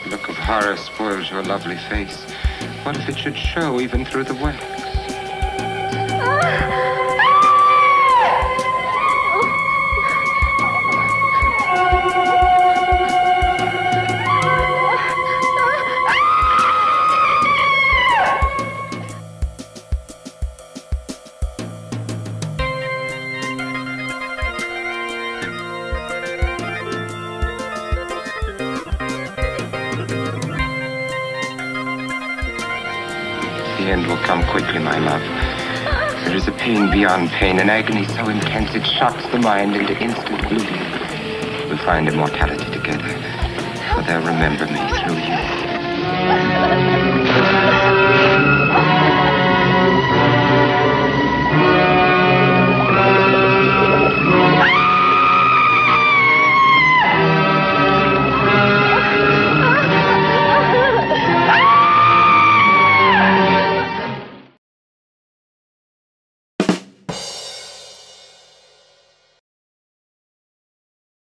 look of horror spoils your lovely face. What if it should show even through the wax? The end will come quickly, my love. There is a pain beyond pain, an agony so intense it shocks the mind into instant oblivion. We'll find immortality together, for they'll remember me through you.